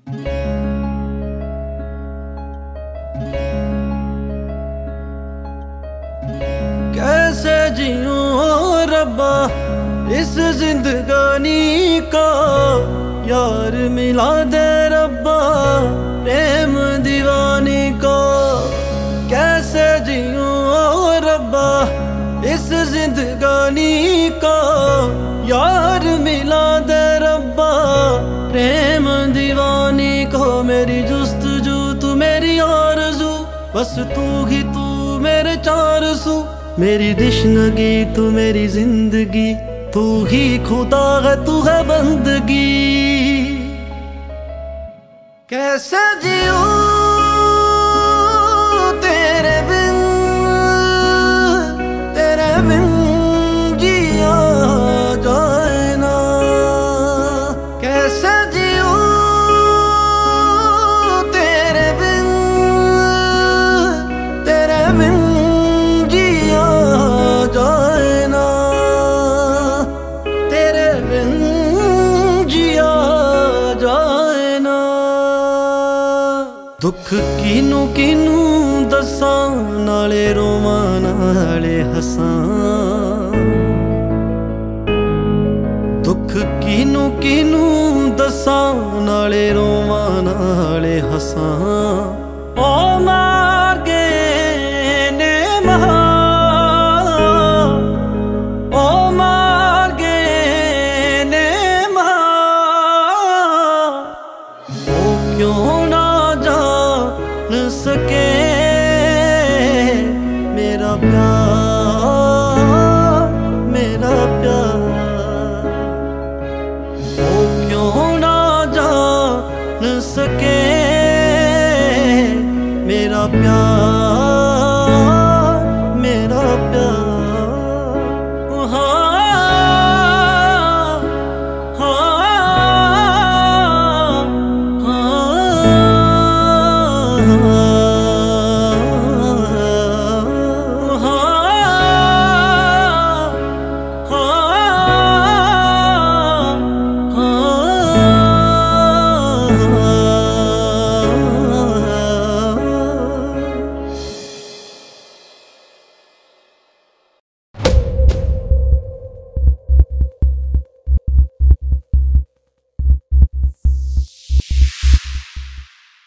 कैसे जियूं रब्बा इस जिंदगानी को, यार मिला दे रब्बा प्रेम दीवानी को। कैसे जियूं रब्बा इस जिंदगानी को, यार मिला दे रब्बा प्रेम दीवानी को। मेरी जुस्तजू तू मेरी आरज़ू, बस तू ही तू मेरे चार सू। मेरी दिशनगी तू मेरी जिंदगी, तू ही खुदा है तू है बंदगी। कैसे जियूं तेरे बिन जिया जाए ना। कैसे जियूं तेरे बिन जिया जाए ना। तेरे बिन जिया जाए ना। दुख किनू किनू दसां, नाले रोवां नाले हसां। दुख किनू किनू दसां, नाले रोवां नाले हसां। ओ